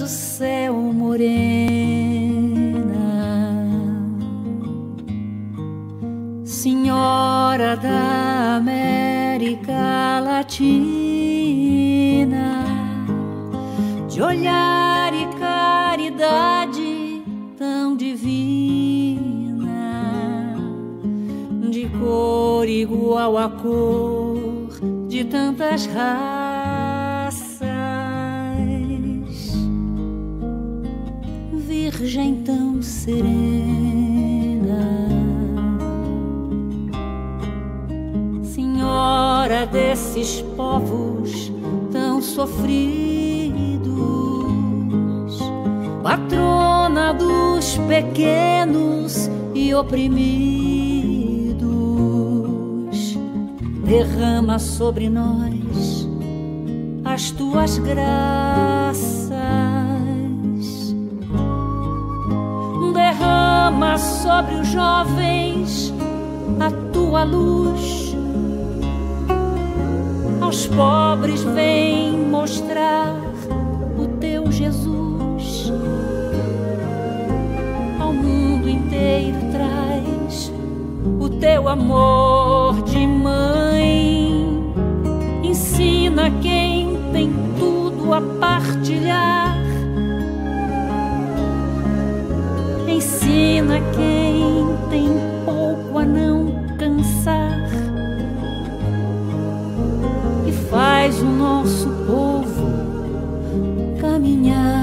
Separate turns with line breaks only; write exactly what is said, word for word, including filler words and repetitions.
do céu morena, Senhora da América Latina, de olhar e caridade tão divina, de cor igual à cor de tantas raças, Virgem tão serena, Senhora desses povos tão sofridos, patrona dos pequenos e oprimidos, derrama sobre nós as tuas graças, derrama sobre os jovens a tua luz, aos pobres vem mostrar o teu Jesus, ao mundo inteiro traz o teu amor de mãe, ensina quem tem tudo a partilhar, ensina quem tem pouco a não cansar, e faz o nosso povo caminhar.